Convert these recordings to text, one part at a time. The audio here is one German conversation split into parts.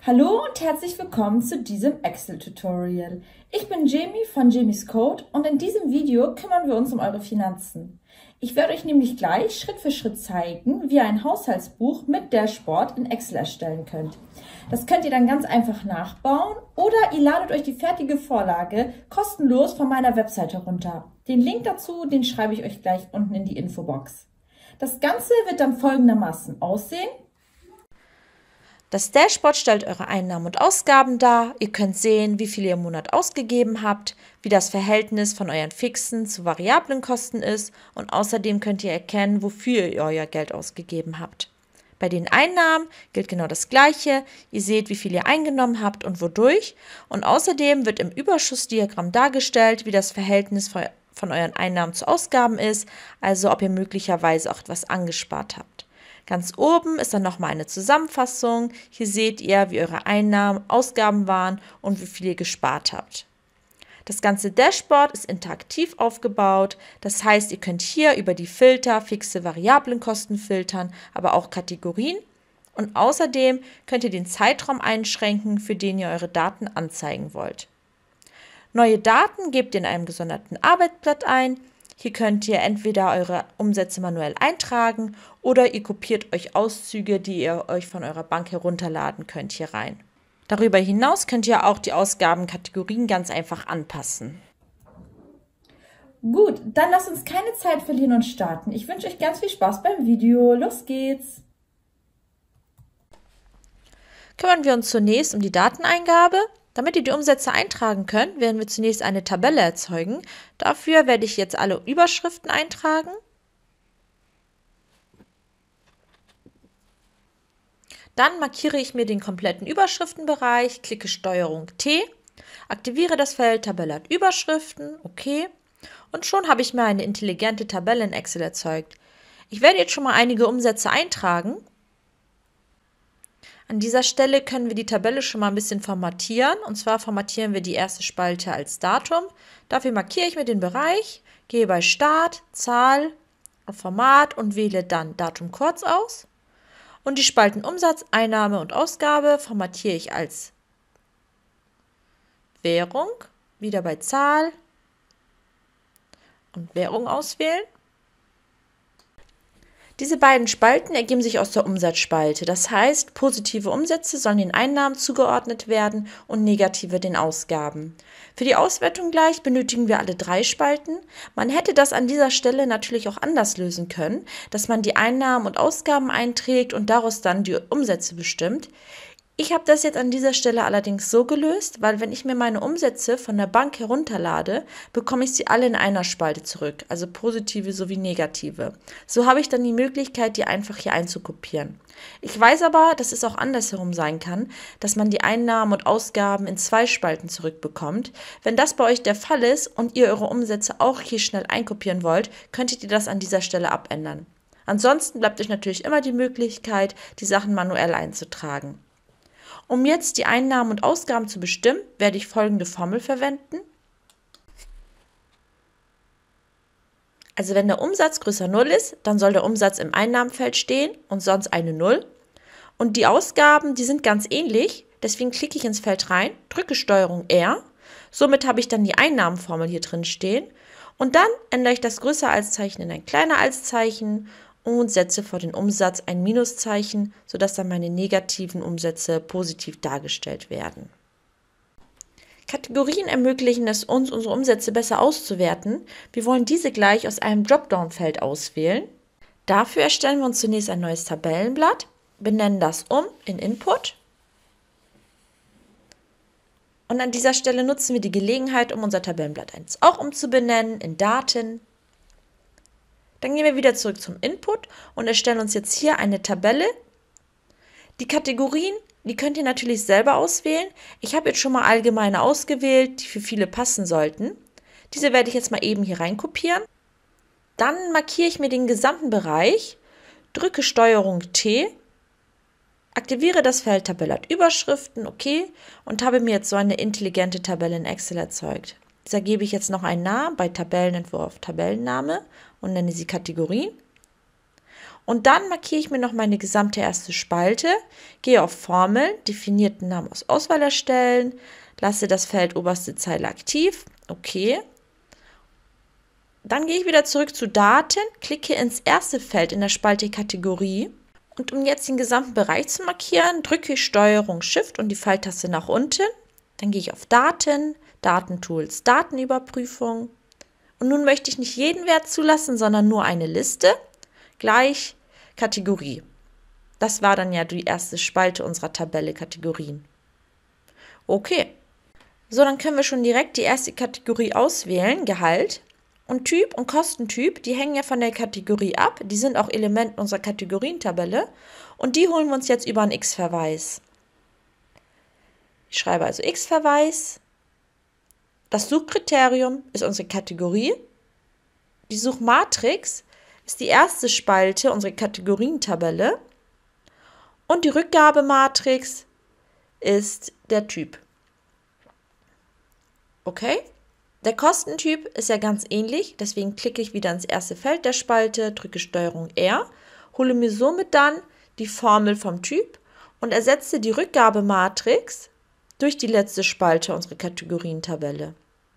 Hallo und herzlich willkommen zu diesem Excel-Tutorial. Ich bin Jamie von Jamies Code und in diesem Video kümmern wir uns um eure Finanzen. Ich werde euch nämlich gleich Schritt für Schritt zeigen, wie ihr ein Haushaltsbuch mit Dashboard in Excel erstellen könnt. Das könnt ihr dann ganz einfach nachbauen oder ihr ladet euch die fertige Vorlage kostenlos von meiner Webseite herunter. Den Link dazu, den schreibe ich euch gleich unten in die Infobox. Das Ganze wird dann folgendermaßen aussehen. Das Dashboard stellt eure Einnahmen und Ausgaben dar. Ihr könnt sehen, wie viel ihr im Monat ausgegeben habt, wie das Verhältnis von euren fixen zu variablen Kosten ist und außerdem könnt ihr erkennen, wofür ihr euer Geld ausgegeben habt. Bei den Einnahmen gilt genau das Gleiche. Ihr seht, wie viel ihr eingenommen habt und wodurch. Und außerdem wird im Überschussdiagramm dargestellt, wie das Verhältnis von euren Einnahmen zu Ausgaben ist, also ob ihr möglicherweise auch etwas angespart habt. Ganz oben ist dann nochmal eine Zusammenfassung. Hier seht ihr, wie eure Einnahmen, Ausgaben waren und wie viel ihr gespart habt. Das ganze Dashboard ist interaktiv aufgebaut. Das heißt, ihr könnt hier über die Filter fixe Variablenkosten filtern, aber auch Kategorien. Und außerdem könnt ihr den Zeitraum einschränken, für den ihr eure Daten anzeigen wollt. Neue Daten gebt ihr in einem gesonderten Arbeitsblatt ein. Hier könnt ihr entweder eure Umsätze manuell eintragen oder ihr kopiert euch Auszüge, die ihr euch von eurer Bank herunterladen könnt, hier rein. Darüber hinaus könnt ihr auch die Ausgabenkategorien ganz einfach anpassen. Gut, dann lasst uns keine Zeit verlieren und starten. Ich wünsche euch ganz viel Spaß beim Video. Los geht's! Kümmern wir uns zunächst um die Dateneingabe. Damit ihr die Umsätze eintragen könnt, werden wir zunächst eine Tabelle erzeugen. Dafür werde ich jetzt alle Überschriften eintragen. Dann markiere ich mir den kompletten Überschriftenbereich, klicke STRG T, aktiviere das Feld Tabelle hat Überschriften, OK. Und schon habe ich mir eine intelligente Tabelle in Excel erzeugt. Ich werde jetzt schon mal einige Umsätze eintragen. An dieser Stelle können wir die Tabelle schon mal ein bisschen formatieren. Und zwar formatieren wir die erste Spalte als Datum. Dafür markiere ich mir den Bereich, gehe bei Start, Zahl, auf Format und wähle dann Datum kurz aus. Und die Spalten Umsatz, Einnahme und Ausgabe formatiere ich als Währung, wieder bei Zahl und Währung auswählen. Diese beiden Spalten ergeben sich aus der Umsatzspalte. Das heißt, positive Umsätze sollen den Einnahmen zugeordnet werden und negative den Ausgaben. Für die Auswertung gleich benötigen wir alle drei Spalten. Man hätte das an dieser Stelle natürlich auch anders lösen können, dass man die Einnahmen und Ausgaben einträgt und daraus dann die Umsätze bestimmt. Ich habe das jetzt an dieser Stelle allerdings so gelöst, weil wenn ich mir meine Umsätze von der Bank herunterlade, bekomme ich sie alle in einer Spalte zurück, also positive sowie negative. So habe ich dann die Möglichkeit, die einfach hier einzukopieren. Ich weiß aber, dass es auch andersherum sein kann, dass man die Einnahmen und Ausgaben in zwei Spalten zurückbekommt. Wenn das bei euch der Fall ist und ihr eure Umsätze auch hier schnell einkopieren wollt, könntet ihr das an dieser Stelle abändern. Ansonsten bleibt euch natürlich immer die Möglichkeit, die Sachen manuell einzutragen. Um jetzt die Einnahmen und Ausgaben zu bestimmen, werde ich folgende Formel verwenden. Also wenn der Umsatz größer 0 ist, dann soll der Umsatz im Einnahmenfeld stehen und sonst eine 0. Und die Ausgaben, die sind ganz ähnlich, deswegen klicke ich ins Feld rein, drücke STRG R. Somit habe ich dann die Einnahmenformel hier drin stehen. Und dann ändere ich das größer als Zeichen in ein kleiner als Zeichen und setze vor den Umsatz ein Minuszeichen, sodass dann meine negativen Umsätze positiv dargestellt werden. Kategorien ermöglichen es uns, unsere Umsätze besser auszuwerten. Wir wollen diese gleich aus einem Dropdown-Feld auswählen. Dafür erstellen wir uns zunächst ein neues Tabellenblatt, benennen das in Input. Und an dieser Stelle nutzen wir die Gelegenheit, um unser Tabellenblatt 1 auch umzubenennen in Daten. Dann gehen wir wieder zurück zum Input und erstellen uns jetzt hier eine Tabelle. Die Kategorien, die könnt ihr natürlich selber auswählen. Ich habe jetzt schon mal allgemeine ausgewählt, die für viele passen sollten. Diese werde ich jetzt mal eben hier rein kopieren. Dann markiere ich mir den gesamten Bereich, drücke STRG T, aktiviere das Feld Tabelle hat Überschriften, OK, und habe mir jetzt so eine intelligente Tabelle in Excel erzeugt. Dieser gebe ich jetzt noch einen Namen bei Tabellenentwurf, Tabellenname und nenne sie Kategorien. Und dann markiere ich mir noch meine gesamte erste Spalte, gehe auf Formeln, definierten Namen aus Auswahl erstellen, lasse das Feld oberste Zeile aktiv, okay. Dann gehe ich wieder zurück zu Daten, klicke ins erste Feld in der Spalte Kategorie und um jetzt den gesamten Bereich zu markieren, drücke ich STRG Shift und die Pfeiltaste nach unten. Dann gehe ich auf Daten, Datentools, Datenüberprüfung und nun möchte ich nicht jeden Wert zulassen, sondern nur eine Liste, gleich Kategorie. Das war dann ja die erste Spalte unserer Tabelle Kategorien. Okay, so dann können wir schon direkt die erste Kategorie auswählen, Gehalt. Und Typ und Kostentyp, die hängen ja von der Kategorie ab, die sind auch Element unserer Kategorientabelle und die holen wir uns jetzt über einen X-Verweis. Ich schreibe also X-Verweis, das Suchkriterium ist unsere Kategorie, die Suchmatrix ist die erste Spalte unserer Kategorientabelle und die Rückgabematrix ist der Typ. Okay? Der Kostentyp ist ja ganz ähnlich, deswegen klicke ich wieder ins erste Feld der Spalte, drücke STRG R, hole mir somit dann die Formel vom Typ und ersetze die Rückgabematrix durch die letzte Spalte unserer Kategorientabelle.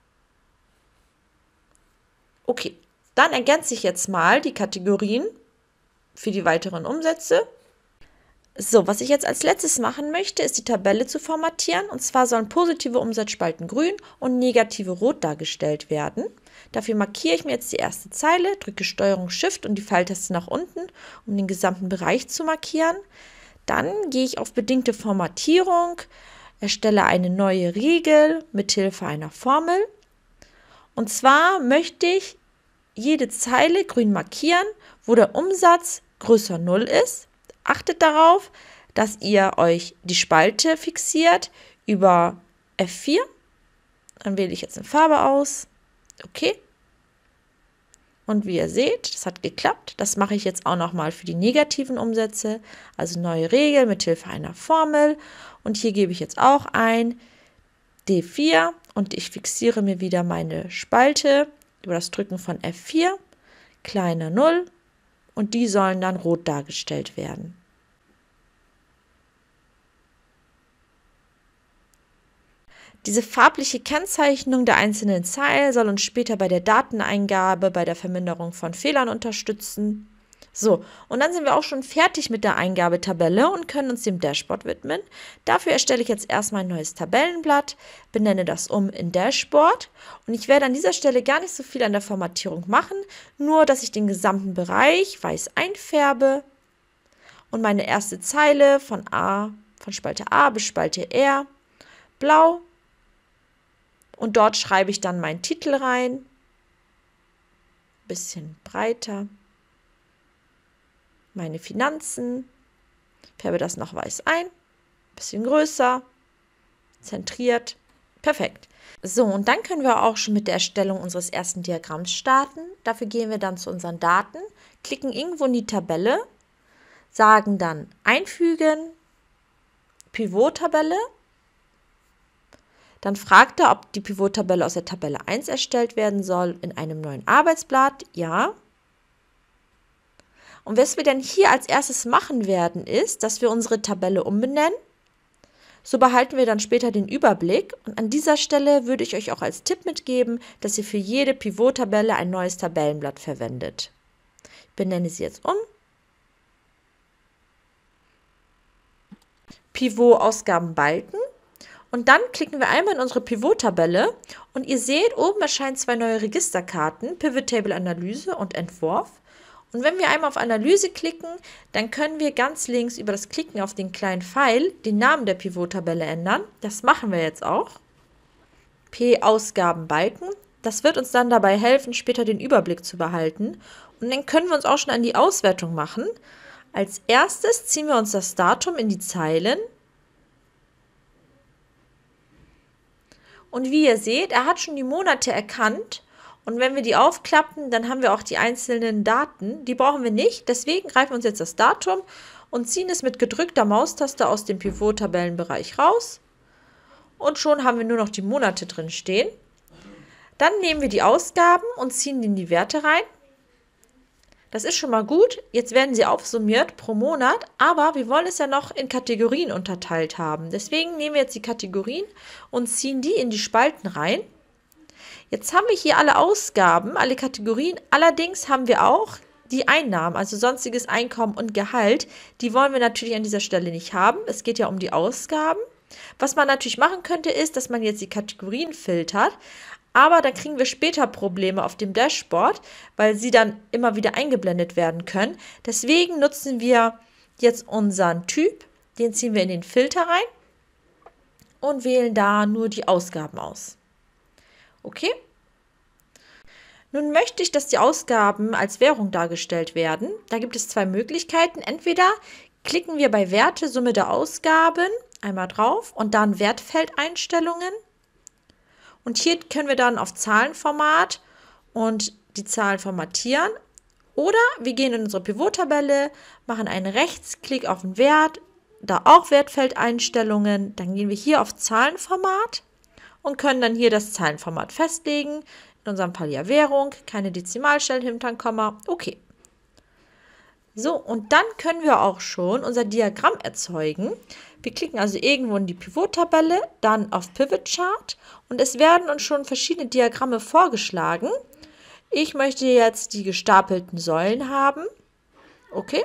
Okay, dann ergänze ich jetzt mal die Kategorien für die weiteren Umsätze. So, was ich jetzt als letztes machen möchte, ist die Tabelle zu formatieren. Und zwar sollen positive Umsatzspalten grün und negative rot dargestellt werden. Dafür markiere ich mir jetzt die erste Zeile, drücke STRG Shift und die Pfeiltaste nach unten, um den gesamten Bereich zu markieren. Dann gehe ich auf bedingte Formatierung, erstelle eine neue Regel mithilfe einer Formel. Und zwar möchte ich jede Zeile grün markieren, wo der Umsatz größer 0 ist. Achtet darauf, dass ihr euch die Spalte fixiert über F4. Dann wähle ich jetzt eine Farbe aus. Okay. Und wie ihr seht, das hat geklappt. Das mache ich jetzt auch nochmal für die negativen Umsätze. Also neue Regel mit Hilfe einer Formel. Und hier gebe ich jetzt auch ein D4 und ich fixiere mir wieder meine Spalte über das Drücken von F4, kleiner 0. Und die sollen dann rot dargestellt werden. Diese farbliche Kennzeichnung der einzelnen Zeilen soll uns später bei der Dateneingabe, bei der Verminderung von Fehlern unterstützen. So, und dann sind wir auch schon fertig mit der Eingabetabelle und können uns dem Dashboard widmen. Dafür erstelle ich jetzt erstmal ein neues Tabellenblatt, benenne das in Dashboard und ich werde an dieser Stelle gar nicht so viel an der Formatierung machen, nur dass ich den gesamten Bereich weiß einfärbe und meine erste Zeile von Spalte A bis Spalte R blau und dort schreibe ich dann meinen Titel rein, bisschen breiter. Meine Finanzen, färbe das noch weiß ein, bisschen größer, zentriert, perfekt. So, und dann können wir auch schon mit der Erstellung unseres ersten Diagramms starten. Dafür gehen wir dann zu unseren Daten, klicken irgendwo in die Tabelle, sagen dann Einfügen, Pivot-Tabelle. Dann fragt er, ob die Pivot-Tabelle aus der Tabelle 1 erstellt werden soll in einem neuen Arbeitsblatt. Ja. Und was wir dann hier als erstes machen werden, ist, dass wir unsere Tabelle umbenennen. So behalten wir dann später den Überblick. Und an dieser Stelle würde ich euch auch als Tipp mitgeben, dass ihr für jede Pivot-Tabelle ein neues Tabellenblatt verwendet. Ich benenne sie jetzt um. Pivot-Ausgabenbalken. Und dann klicken wir einmal in unsere Pivot-Tabelle und ihr seht, oben erscheinen zwei neue Registerkarten, Pivot Table Analyse und Entwurf. Und wenn wir einmal auf Analyse klicken, dann können wir ganz links über das Klicken auf den kleinen Pfeil den Namen der Pivot-Tabelle ändern. Das machen wir jetzt auch. P-Ausgabenbalken. Das wird uns dann dabei helfen, später den Überblick zu behalten. Und dann können wir uns auch schon an die Auswertung machen. Als erstes ziehen wir uns das Datum in die Zeilen. Und wie ihr seht, er hat schon die Monate erkannt. Und wenn wir die aufklappen, dann haben wir auch die einzelnen Daten. Die brauchen wir nicht, deswegen greifen wir uns jetzt das Datum und ziehen es mit gedrückter Maustaste aus dem Pivot-Tabellenbereich raus. Und schon haben wir nur noch die Monate drin stehen. Dann nehmen wir die Ausgaben und ziehen in die Werte rein. Das ist schon mal gut. Jetzt werden sie aufsummiert pro Monat, aber wir wollen es ja noch in Kategorien unterteilt haben. Deswegen nehmen wir jetzt die Kategorien und ziehen die in die Spalten rein. Jetzt haben wir hier alle Ausgaben, alle Kategorien. Allerdings haben wir auch die Einnahmen, also sonstiges Einkommen und Gehalt. Die wollen wir natürlich an dieser Stelle nicht haben. Es geht ja um die Ausgaben. Was man natürlich machen könnte, ist, dass man jetzt die Kategorien filtert. Aber dann kriegen wir später Probleme auf dem Dashboard, weil sie dann immer wieder eingeblendet werden können. Deswegen nutzen wir jetzt unseren Typ. Den ziehen wir in den Filter rein und wählen da nur die Ausgaben aus. Okay? Nun möchte ich, dass die Ausgaben als Währung dargestellt werden. Da gibt es zwei Möglichkeiten. Entweder klicken wir bei Werte, Summe der Ausgaben, einmal drauf und dann Wertfeldeinstellungen. Und hier können wir dann auf Zahlenformat und die Zahlen formatieren. Oder wir gehen in unsere Pivot-Tabelle, machen einen Rechtsklick auf den Wert, da auch Wertfeldeinstellungen. Dann gehen wir hier auf Zahlenformat und können dann hier das Zahlenformat festlegen. In unserem Fall ja Währung, keine Dezimalstellen hinter ein Komma. Okay. So, und dann können wir auch schon unser Diagramm erzeugen. Wir klicken also irgendwo in die Pivot-Tabelle, dann auf Pivot Chart und es werden uns schon verschiedene Diagramme vorgeschlagen. Ich möchte jetzt die gestapelten Säulen haben. Okay.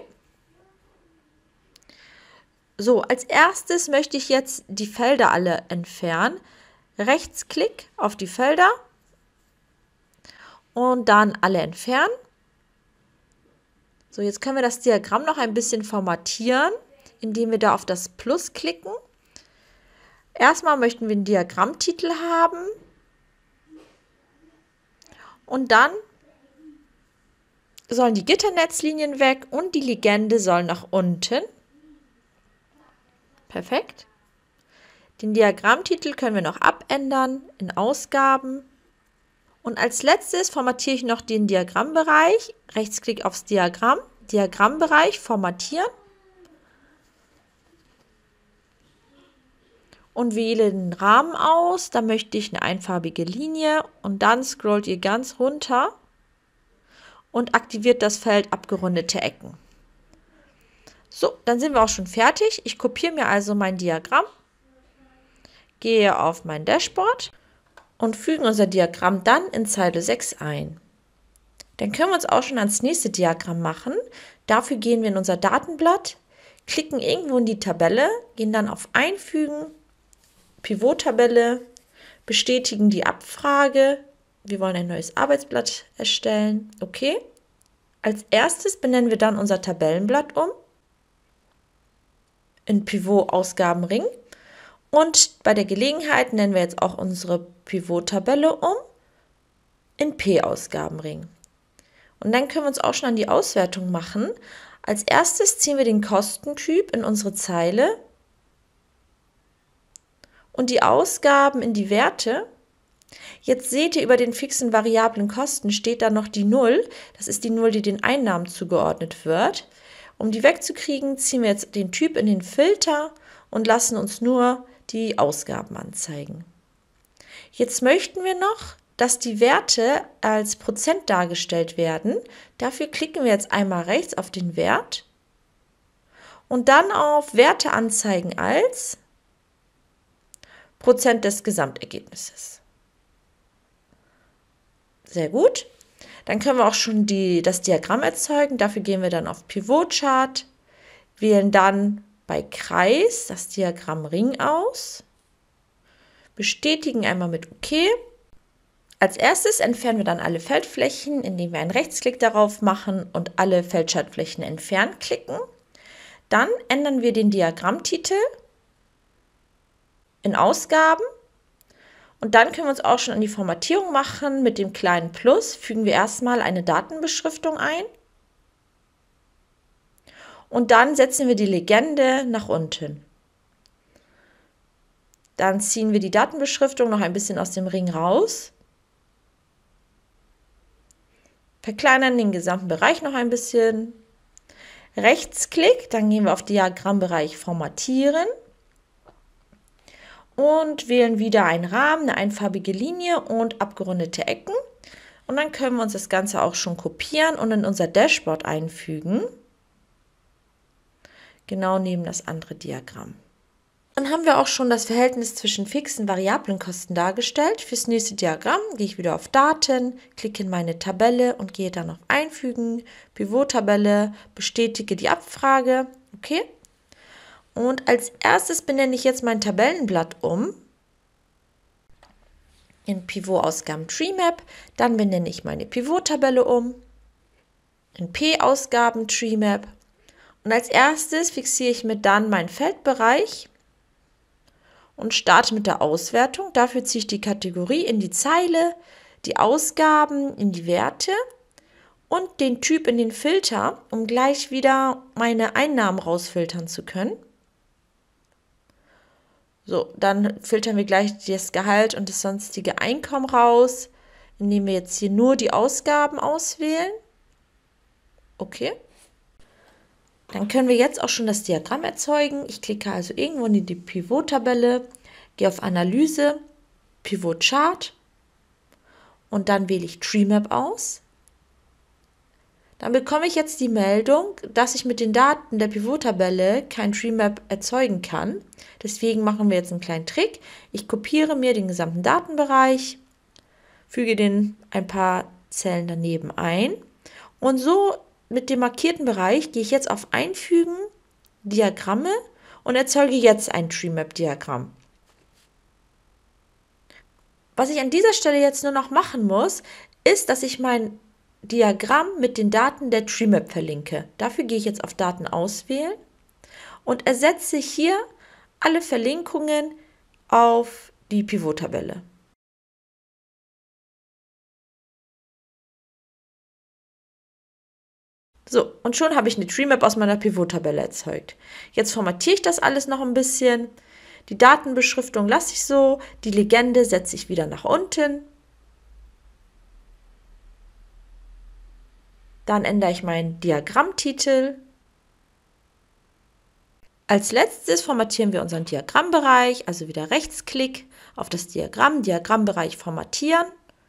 So, als erstes möchte ich jetzt die Felder alle entfernen. Rechtsklick auf die Felder. Und dann alle entfernen. So, jetzt können wir das Diagramm noch ein bisschen formatieren, indem wir da auf das Plus klicken. Erstmal möchten wir einen Diagrammtitel haben. Und dann sollen die Gitternetzlinien weg und die Legende soll nach unten. Perfekt. Den Diagrammtitel können wir noch abändern in Ausgaben. Und als letztes formatiere ich noch den Diagrammbereich. Rechtsklick aufs Diagramm, Diagrammbereich formatieren. Und wähle den Rahmen aus. Da möchte ich eine einfarbige Linie. Und dann scrollt ihr ganz runter und aktiviert das Feld abgerundete Ecken. So, dann sind wir auch schon fertig. Ich kopiere mir also mein Diagramm, gehe auf mein Dashboard und fügen unser Diagramm dann in Zeile 6 ein. Dann können wir uns auch schon ans nächste Diagramm machen. Dafür gehen wir in unser Datenblatt, klicken irgendwo in die Tabelle, gehen dann auf Einfügen, Pivot-Tabelle, bestätigen die Abfrage. Wir wollen ein neues Arbeitsblatt erstellen. Okay. Als erstes benennen wir dann unser Tabellenblatt um in Pivot-Ausgabenring. Und bei der Gelegenheit nennen wir jetzt auch unsere Pivot-Tabelle um in P-Ausgabenring. Und dann können wir uns auch schon an die Auswertung machen. Als erstes ziehen wir den Kostentyp in unsere Zeile und die Ausgaben in die Werte. Jetzt seht ihr, über den fixen variablen Kosten steht da noch die 0. Das ist die 0, die den Einnahmen zugeordnet wird. Um die wegzukriegen, ziehen wir jetzt den Typ in den Filter und lassen uns nur die Ausgaben anzeigen. Jetzt möchten wir noch, dass die Werte als Prozent dargestellt werden. Dafür klicken wir jetzt einmal rechts auf den Wert und dann auf Werte anzeigen als Prozent des Gesamtergebnisses. Sehr gut. Dann können wir auch schon das Diagramm erzeugen. Dafür gehen wir dann auf Pivot Chart, wählen dann bei Kreis das Diagramm Ring aus, bestätigen einmal mit OK. Als erstes entfernen wir dann alle Feldflächen, indem wir einen Rechtsklick darauf machen und alle Feldschaltflächen entfernen klicken. Dann ändern wir den Diagrammtitel in Ausgaben und dann können wir uns auch schon an die Formatierung machen. Mit dem kleinen Plus fügen wir erstmal eine Datenbeschriftung ein und dann setzen wir die Legende nach unten. Dann ziehen wir die Datenbeschriftung noch ein bisschen aus dem Ring raus, verkleinern den gesamten Bereich noch ein bisschen, Rechtsklick, dann gehen wir auf Diagrammbereich Formatieren und wählen wieder einen Rahmen, eine einfarbige Linie und abgerundete Ecken. Und dann können wir uns das Ganze auch schon kopieren und in unser Dashboard einfügen. Genau neben das andere Diagramm. Dann haben wir auch schon das Verhältnis zwischen fixen und variablen Kosten dargestellt. Fürs nächste Diagramm gehe ich wieder auf Daten, klicke in meine Tabelle und gehe dann auf Einfügen, Pivot-Tabelle, bestätige die Abfrage. Okay. Und als erstes benenne ich jetzt mein Tabellenblatt um in Pivot-Ausgaben Tree Map. Dann benenne ich meine Pivot-Tabelle um in P-Ausgaben Tree Map. Und als erstes fixiere ich mir dann meinen Feldbereich und starte mit der Auswertung. Dafür ziehe ich die Kategorie in die Zeile, die Ausgaben in die Werte und den Typ in den Filter, um gleich wieder meine Einnahmen rausfiltern zu können. So, dann filtern wir gleich das Gehalt und das sonstige Einkommen raus, indem wir jetzt hier nur die Ausgaben auswählen. Okay. Dann können wir jetzt auch schon das Diagramm erzeugen. Ich klicke also irgendwo in die Pivot-Tabelle, gehe auf Analyse, Pivot Chart und dann wähle ich Tree Map aus. Dann bekomme ich jetzt die Meldung, dass ich mit den Daten der Pivot-Tabelle kein Tree Map erzeugen kann. Deswegen machen wir jetzt einen kleinen Trick. Ich kopiere mir den gesamten Datenbereich, füge den ein paar Zellen daneben ein und so mit dem markierten Bereich gehe ich jetzt auf Einfügen, Diagramme und erzeuge jetzt ein Tree Map Diagramm. Was ich an dieser Stelle jetzt nur noch machen muss, ist, dass ich mein Diagramm mit den Daten der Tree Map verlinke. Dafür gehe ich jetzt auf Daten auswählen und ersetze hier alle Verlinkungen auf die Pivot-Tabelle. So, und schon habe ich eine Tree Map aus meiner Pivot-Tabelle erzeugt. Jetzt formatiere ich das alles noch ein bisschen. Die Datenbeschriftung lasse ich so, die Legende setze ich wieder nach unten. Dann ändere ich meinen Diagrammtitel. Als letztes formatieren wir unseren Diagrammbereich, also wieder Rechtsklick auf das Diagramm, Diagrammbereich formatieren.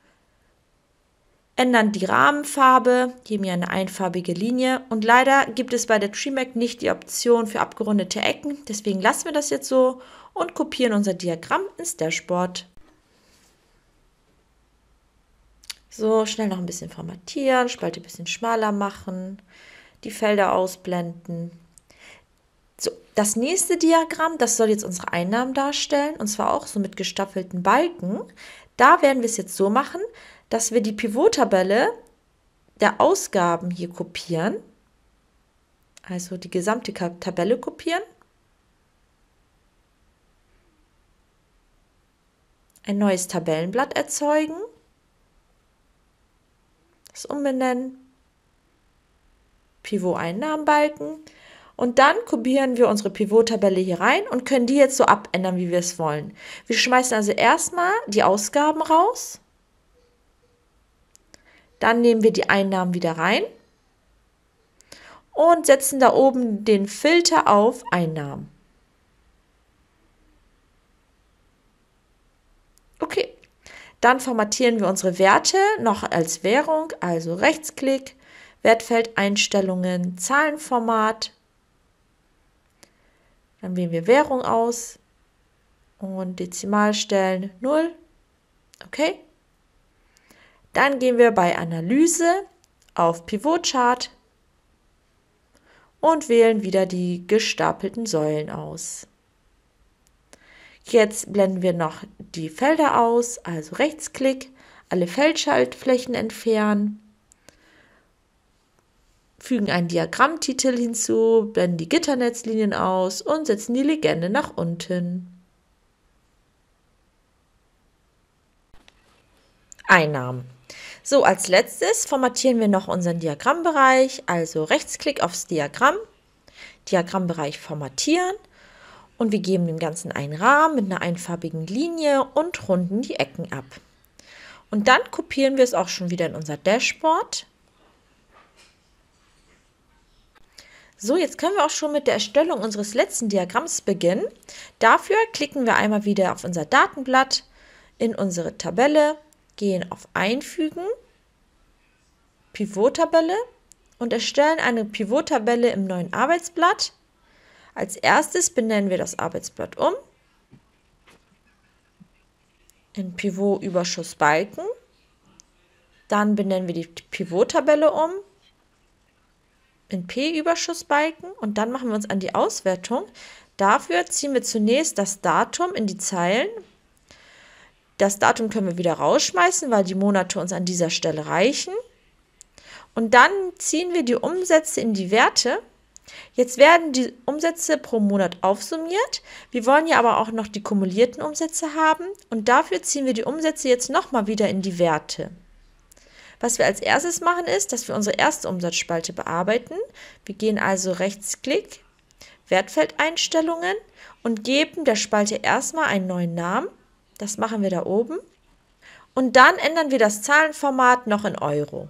Ändern die Rahmenfarbe, geben hier eine einfarbige Linie und leider gibt es bei der Tree Map nicht die Option für abgerundete Ecken, deswegen lassen wir das jetzt so und kopieren unser Diagramm ins Dashboard. So, schnell noch ein bisschen formatieren, Spalte ein bisschen schmaler machen, die Felder ausblenden. So, das nächste Diagramm, das soll jetzt unsere Einnahmen darstellen und zwar auch so mit gestaffelten Balken. Da werden wir es jetzt so machen, dass wir die Pivot-Tabelle der Ausgaben hier kopieren, also die gesamte Tabelle kopieren, ein neues Tabellenblatt erzeugen, das umbenennen, Pivot-Einnahmenbalken und dann kopieren wir unsere Pivot-Tabelle hier rein und können die jetzt so abändern, wie wir es wollen. Wir schmeißen also erstmal die Ausgaben raus. Dann nehmen wir die Einnahmen wieder rein und setzen da oben den Filter auf Einnahmen. Okay, dann formatieren wir unsere Werte noch als Währung, also Rechtsklick, Wertfeldeinstellungen, Zahlenformat. Dann wählen wir Währung aus und Dezimalstellen 0. Okay. Dann gehen wir bei Analyse auf Pivot Chart und wählen wieder die gestapelten Säulen aus. Jetzt blenden wir noch die Felder aus, also Rechtsklick, alle Feldschaltflächen entfernen, fügen einen Diagrammtitel hinzu, blenden die Gitternetzlinien aus und setzen die Legende nach unten. Einnahmen. So, als letztes formatieren wir noch unseren Diagrammbereich, also Rechtsklick aufs Diagramm, Diagrammbereich formatieren und wir geben dem Ganzen einen Rahmen mit einer einfarbigen Linie und runden die Ecken ab. Und dann kopieren wir es auch schon wieder in unser Dashboard. So, jetzt können wir auch schon mit der Erstellung unseres letzten Diagramms beginnen. Dafür klicken wir einmal wieder auf unser Datenblatt, in unsere Tabelle, gehen auf Einfügen, Pivottabelle und erstellen eine Pivottabelle im neuen Arbeitsblatt. Als erstes benennen wir das Arbeitsblatt um in Pivot-Überschuss-Balken. Dann benennen wir die Pivottabelle um in P-Überschussbalken und dann machen wir uns an die Auswertung. Dafür ziehen wir zunächst das Datum in die Zeilen. Das Datum können wir wieder rausschmeißen, weil die Monate uns an dieser Stelle reichen. Und dann ziehen wir die Umsätze in die Werte. Jetzt werden die Umsätze pro Monat aufsummiert. Wir wollen ja aber auch noch die kumulierten Umsätze haben und dafür ziehen wir die Umsätze jetzt nochmal wieder in die Werte. Was wir als erstes machen ist, dass wir unsere erste Umsatzspalte bearbeiten. Wir gehen also Rechtsklick, Wertfeldeinstellungen und geben der Spalte erstmal einen neuen Namen. Das machen wir da oben. Und dann ändern wir das Zahlenformat noch in Euro.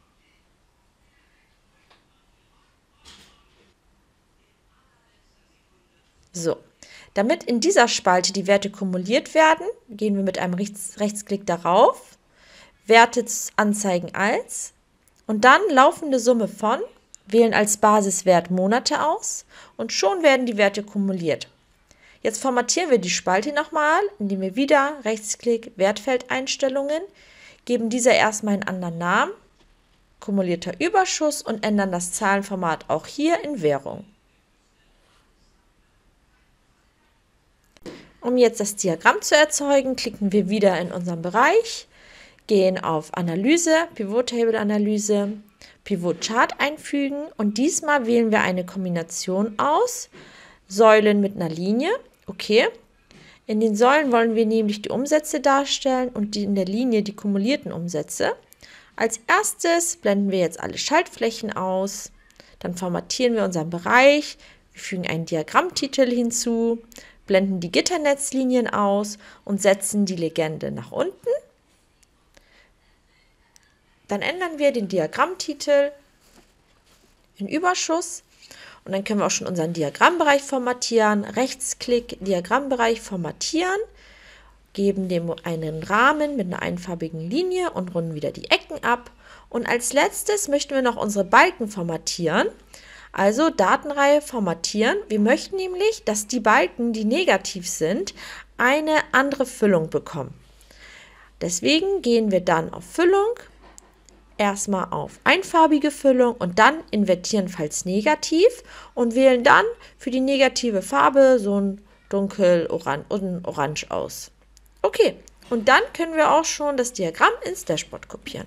So, damit in dieser Spalte die Werte kumuliert werden, gehen wir mit einem Rechtsklick darauf, Werte anzeigen als und dann laufende Summe von, wählen als Basiswert Monate aus und schon werden die Werte kumuliert. Jetzt formatieren wir die Spalte nochmal, indem wir wieder Rechtsklick, Wertfeldeinstellungen, geben dieser erstmal einen anderen Namen, kumulierter Überschuss und ändern das Zahlenformat auch hier in Währung. Um jetzt das Diagramm zu erzeugen, klicken wir wieder in unseren Bereich, gehen auf Analyse, Pivot Table Analyse, Pivot Chart einfügen und diesmal wählen wir eine Kombination aus, Säulen mit einer Linie, okay. In den Säulen wollen wir nämlich die Umsätze darstellen und in der Linie die kumulierten Umsätze. Als erstes blenden wir jetzt alle Schaltflächen aus, dann formatieren wir unseren Bereich, wir fügen einen Diagrammtitel hinzu, blenden die Gitternetzlinien aus und setzen die Legende nach unten. Dann ändern wir den Diagrammtitel in Überschuss und dann können wir auch schon unseren Diagrammbereich formatieren. Rechtsklick, Diagrammbereich formatieren, geben dem einen Rahmen mit einer einfarbigen Linie und runden wieder die Ecken ab. Und als letztes möchten wir noch unsere Balken formatieren. Also Datenreihe formatieren. Wir möchten nämlich, dass die Balken, die negativ sind, eine andere Füllung bekommen. Deswegen gehen wir dann auf Füllung, erstmal auf einfarbige Füllung und dann invertieren, falls negativ und wählen dann für die negative Farbe so ein dunkel orange aus. Okay, und dann können wir auch schon das Diagramm ins Dashboard kopieren.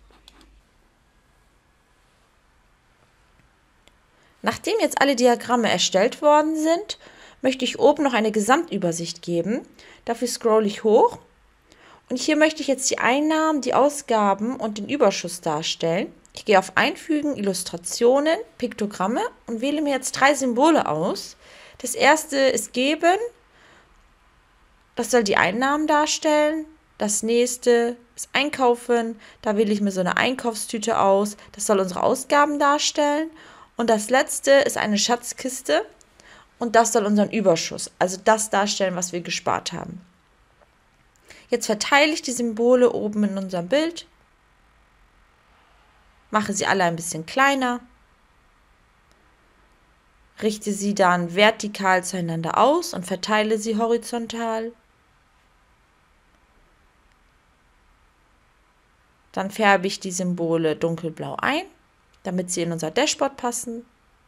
Nachdem jetzt alle Diagramme erstellt worden sind, möchte ich oben noch eine Gesamtübersicht geben. Dafür scrolle ich hoch und hier möchte ich jetzt die Einnahmen, die Ausgaben und den Überschuss darstellen. Ich gehe auf Einfügen, Illustrationen, Piktogramme und wähle mir jetzt 3 Symbole aus. Das erste ist Geben, das soll die Einnahmen darstellen. Das nächste ist Einkaufen, da wähle ich mir so eine Einkaufstüte aus, das soll unsere Ausgaben darstellen. Und das letzte ist eine Schatzkiste und das soll unseren Überschuss, also das darstellen, was wir gespart haben. Jetzt verteile ich die Symbole oben in unserem Bild, mache sie alle ein bisschen kleiner, richte sie dann vertikal zueinander aus und verteile sie horizontal. Dann färbe ich die Symbole dunkelblau ein, damit sie in unser Dashboard passen.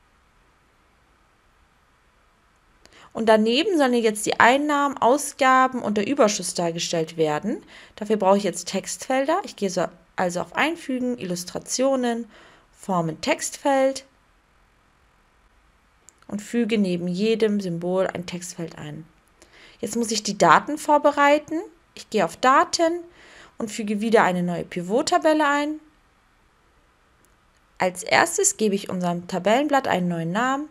Und daneben sollen jetzt die Einnahmen, Ausgaben und der Überschuss dargestellt werden. Dafür brauche ich jetzt Textfelder. Ich gehe also auf Einfügen, Illustrationen, Formen Textfeld und füge neben jedem Symbol ein Textfeld ein. Jetzt muss ich die Daten vorbereiten. Ich gehe auf Daten und füge wieder eine neue Pivot-Tabelle ein. Als erstes gebe ich unserem Tabellenblatt einen neuen Namen,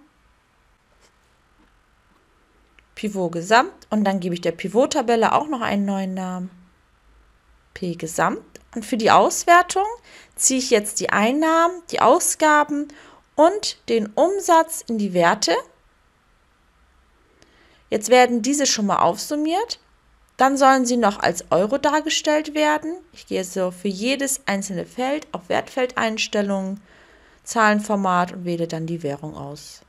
Pivot Gesamt, und dann gebe ich der Pivot-Tabelle auch noch einen neuen Namen, P Gesamt. Und für die Auswertung ziehe ich jetzt die Einnahmen, die Ausgaben und den Umsatz in die Werte. Jetzt werden diese schon mal aufsummiert. Dann sollen sie noch als Euro dargestellt werden. Ich gehe so für jedes einzelne Feld auf Wertfeldeinstellungen, Zahlenformat und wähle dann die Währung aus.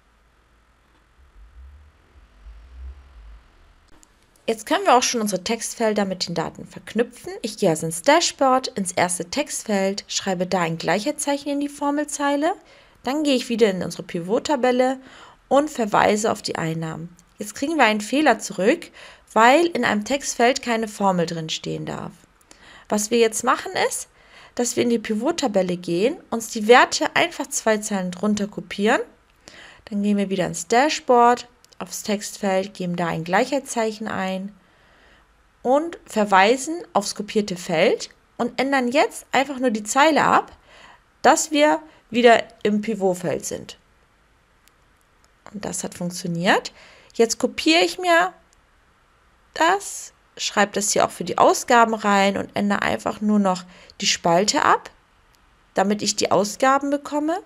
Jetzt können wir auch schon unsere Textfelder mit den Daten verknüpfen. Ich gehe also ins Dashboard, ins erste Textfeld, schreibe da ein Gleichheitszeichen in die Formelzeile. Dann gehe ich wieder in unsere Pivot-Tabelle und verweise auf die Einnahmen. Jetzt kriegen wir einen Fehler zurück, weil in einem Textfeld keine Formel drin stehen darf. Was wir jetzt machen ist, dass wir in die Pivot-Tabelle gehen, uns die Werte einfach 2 Zeilen drunter kopieren. Dann gehen wir wieder ins Dashboard, aufs Textfeld, geben da ein Gleichheitszeichen ein und verweisen aufs kopierte Feld und ändern jetzt einfach nur die Zeile ab, dass wir wieder im Pivotfeld sind. Und das hat funktioniert. Jetzt kopiere ich mir das, schreibe das hier auch für die Ausgaben rein und ändere einfach nur noch die Spalte ab, damit ich die Ausgaben bekomme.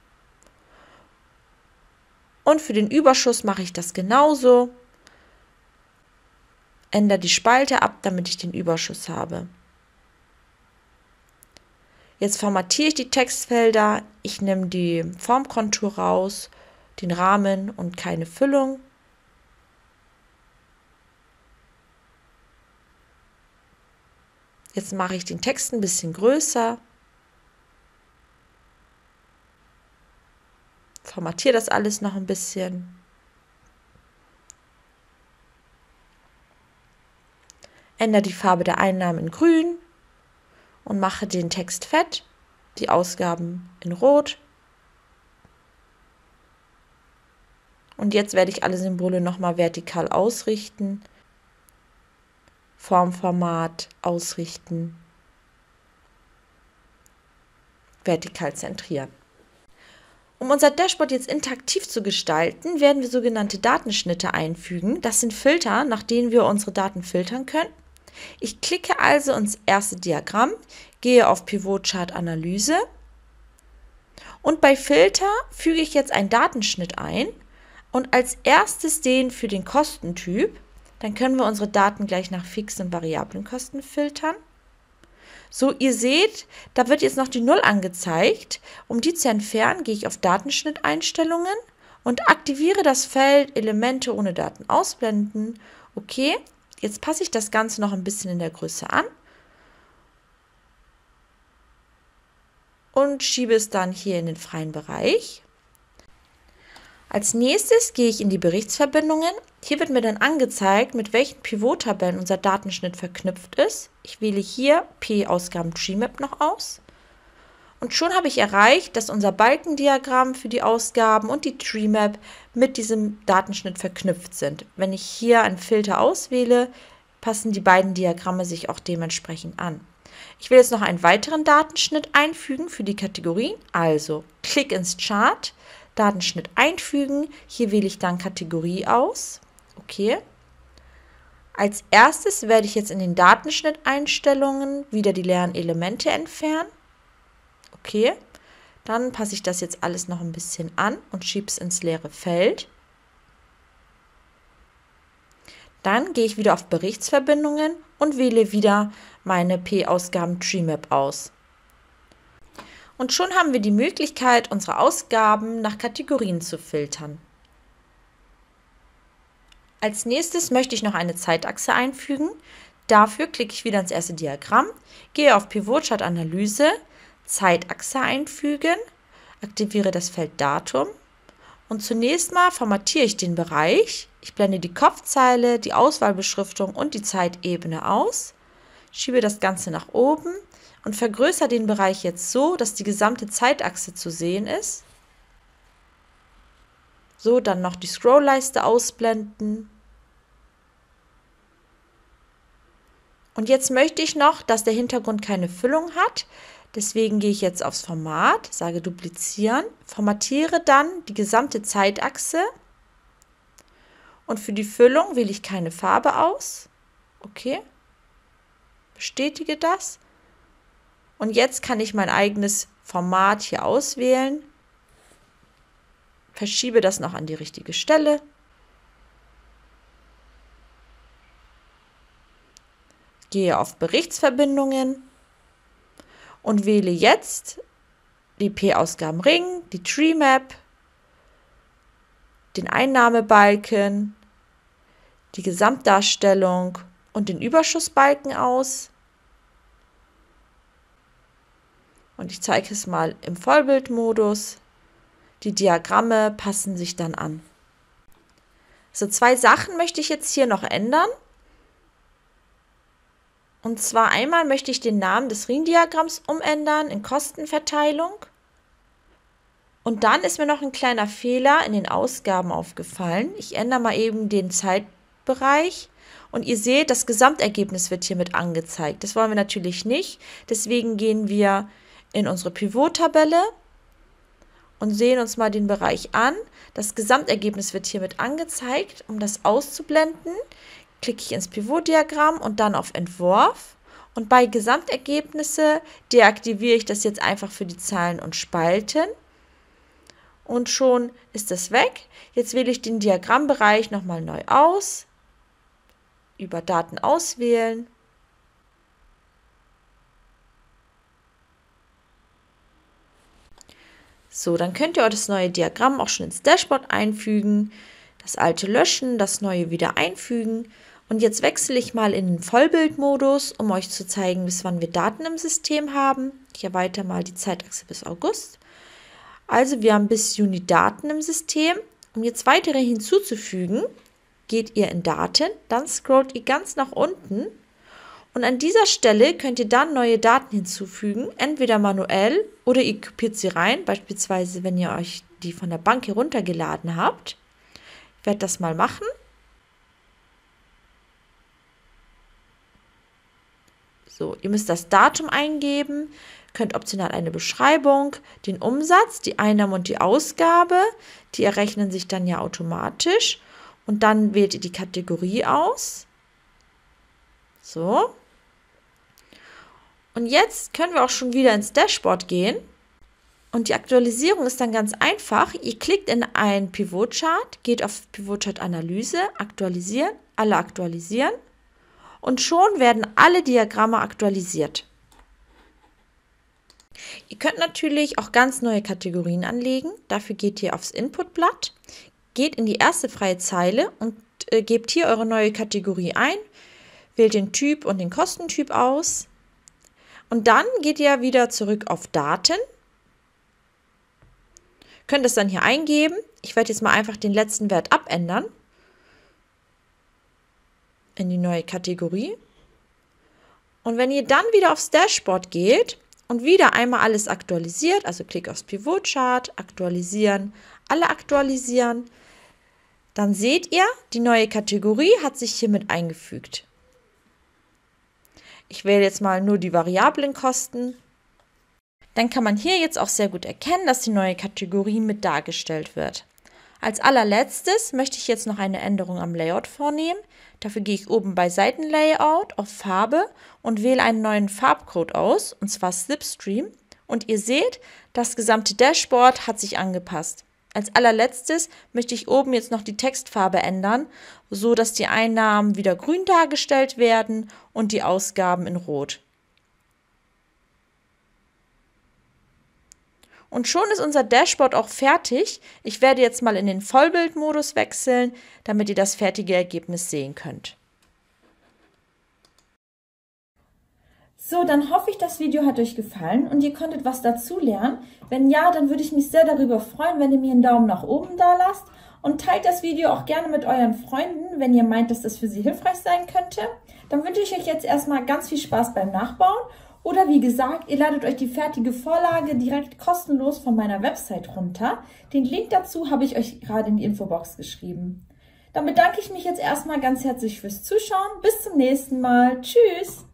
Und für den Überschuss mache ich das genauso. Ändere die Spalte ab, damit ich den Überschuss habe. Jetzt formatiere ich die Textfelder. Ich nehme die Formkontur raus, den Rahmen und keine Füllung. Jetzt mache ich den Text ein bisschen größer. Formatiere das alles noch ein bisschen. Ändere die Farbe der Einnahmen in grün und mache den Text fett, die Ausgaben in rot. Und jetzt werde ich alle Symbole nochmal vertikal ausrichten. Formformat ausrichten. Vertikal zentrieren. Um unser Dashboard jetzt interaktiv zu gestalten, werden wir sogenannte Datenschnitte einfügen. Das sind Filter, nach denen wir unsere Daten filtern können. Ich klicke also ins erste Diagramm, gehe auf Pivot Chart Analyse und bei Filter füge ich jetzt einen Datenschnitt ein und als erstes den für den Kostentyp. Dann können wir unsere Daten gleich nach fixen und variablen Kosten filtern. So, ihr seht, da wird jetzt noch die 0 angezeigt. Um die zu entfernen, gehe ich auf Datenschnitteinstellungen und aktiviere das Feld Elemente ohne Daten ausblenden. Okay, jetzt passe ich das Ganze noch ein bisschen in der Größe an und schiebe es dann hier in den freien Bereich. Als nächstes gehe ich in die Berichtsverbindungen. Hier wird mir dann angezeigt, mit welchen Pivot-Tabellen unser Datenschnitt verknüpft ist. Ich wähle hier P-Ausgaben TreeMap noch aus. Und schon habe ich erreicht, dass unser Balkendiagramm für die Ausgaben und die TreeMap mit diesem Datenschnitt verknüpft sind. Wenn ich hier einen Filter auswähle, passen die beiden Diagramme sich auch dementsprechend an. Ich will jetzt noch einen weiteren Datenschnitt einfügen für die Kategorien. Also Klick ins Chart. Datenschnitt einfügen. Hier wähle ich dann Kategorie aus. Okay. Als erstes werde ich jetzt in den Datenschnitteinstellungen wieder die leeren Elemente entfernen. Okay. Dann passe ich das jetzt alles noch ein bisschen an und schiebe es ins leere Feld. Dann gehe ich wieder auf Berichtsverbindungen und wähle wieder meine P-Ausgaben TreeMap aus. Und schon haben wir die Möglichkeit, unsere Ausgaben nach Kategorien zu filtern. Als nächstes möchte ich noch eine Zeitachse einfügen. Dafür klicke ich wieder ins erste Diagramm, gehe auf Pivot Chart Analyse, Zeitachse einfügen, aktiviere das Feld Datum und zunächst mal formatiere ich den Bereich. Ich blende die Kopfzeile, die Auswahlbeschriftung und die Zeitebene aus, schiebe das Ganze nach oben und vergrößere den Bereich jetzt so, dass die gesamte Zeitachse zu sehen ist. So, dann noch die Scrollleiste ausblenden. Und jetzt möchte ich noch, dass der Hintergrund keine Füllung hat. Deswegen gehe ich jetzt aufs Format, sage Duplizieren, formatiere dann die gesamte Zeitachse. Und für die Füllung wähle ich keine Farbe aus. Okay. Bestätige das. Und jetzt kann ich mein eigenes Format hier auswählen. Verschiebe das noch an die richtige Stelle. gehe auf Berichtsverbindungen und wähle jetzt die P-Ausgabenring, die Tree Map, den Einnahmebalken, die Gesamtdarstellung und den Überschussbalken aus. Und ich zeige es mal im Vollbildmodus. Die Diagramme passen sich dann an. So, 2 Sachen möchte ich jetzt hier noch ändern. Und zwar einmal möchte ich den Namen des Ringdiagramms umändern in Kostenverteilung. Und dann ist mir noch ein kleiner Fehler in den Ausgaben aufgefallen. Ich ändere mal eben den Zeitbereich und ihr seht, das Gesamtergebnis wird hier mit angezeigt. Das wollen wir natürlich nicht. Deswegen gehen wir in unsere Pivot-Tabelle und sehen uns mal den Bereich an. Das Gesamtergebnis wird hier mit angezeigt. Um das auszublenden, klicke ich ins Pivot-Diagramm und dann auf Entwurf. Und bei Gesamtergebnisse deaktiviere ich das jetzt einfach für die Zahlen und Spalten. Und schon ist das weg. Jetzt wähle ich den Diagrammbereich nochmal neu aus. Über Daten auswählen. So, dann könnt ihr das neue Diagramm auch schon ins Dashboard einfügen. Das alte löschen, das neue wieder einfügen. Und jetzt wechsle ich mal in den Vollbildmodus, um euch zu zeigen, bis wann wir Daten im System haben. Ich erweitere mal die Zeitachse bis August. Also wir haben bis Juni Daten im System. Um jetzt weitere hinzuzufügen, geht ihr in Daten, dann scrollt ihr ganz nach unten und an dieser Stelle könnt ihr dann neue Daten hinzufügen, entweder manuell oder ihr kopiert sie rein, beispielsweise wenn ihr euch die von der Bank heruntergeladen habt. Ich werde das mal machen. So, ihr müsst das Datum eingeben, könnt optional eine Beschreibung, den Umsatz, die Einnahme und die Ausgabe, die errechnen sich dann ja automatisch und dann wählt ihr die Kategorie aus. So. Und jetzt können wir auch schon wieder ins Dashboard gehen und die Aktualisierung ist dann ganz einfach. Ihr klickt in einen Pivot-Chart, geht auf Pivot-Chart-Analyse, aktualisieren, alle aktualisieren. Und schon werden alle Diagramme aktualisiert. Ihr könnt natürlich auch ganz neue Kategorien anlegen. Dafür geht ihr aufs Inputblatt, geht in die erste freie Zeile und gebt hier eure neue Kategorie ein, wählt den Typ und den Kostentyp aus. Und dann geht ihr wieder zurück auf Daten. Könnt es dann hier eingeben. Ich werde jetzt mal einfach den letzten Wert abändern. In die neue Kategorie. Und wenn ihr dann wieder aufs Dashboard geht und wieder einmal alles aktualisiert, also klick aufs Pivot-Chart, aktualisieren, alle aktualisieren, dann seht ihr, die neue Kategorie hat sich hiermit eingefügt. Ich wähle jetzt mal nur die variablen Kosten. Dann kann man hier jetzt auch sehr gut erkennen, dass die neue Kategorie mit dargestellt wird. Als allerletztes möchte ich jetzt noch eine Änderung am Layout vornehmen. Dafür gehe ich oben bei Seitenlayout auf Farbe und wähle einen neuen Farbcode aus, und zwar Slipstream. Und ihr seht, das gesamte Dashboard hat sich angepasst. Als allerletztes möchte ich oben jetzt noch die Textfarbe ändern, so dass die Einnahmen wieder grün dargestellt werden und die Ausgaben in rot. Und schon ist unser Dashboard auch fertig. Ich werde jetzt mal in den Vollbildmodus wechseln, damit ihr das fertige Ergebnis sehen könnt. So, dann hoffe ich, das Video hat euch gefallen und ihr konntet was dazu lernen. Wenn ja, dann würde ich mich sehr darüber freuen, wenn ihr mir einen Daumen nach oben da lasst. Und teilt das Video auch gerne mit euren Freunden, wenn ihr meint, dass das für sie hilfreich sein könnte. Dann wünsche ich euch jetzt erstmal ganz viel Spaß beim Nachbauen. Oder wie gesagt, ihr ladet euch die fertige Vorlage direkt kostenlos von meiner Website runter. Den Link dazu habe ich euch gerade in die Infobox geschrieben. Dann bedanke ich mich jetzt erstmal ganz herzlich fürs Zuschauen. Bis zum nächsten Mal. Tschüss!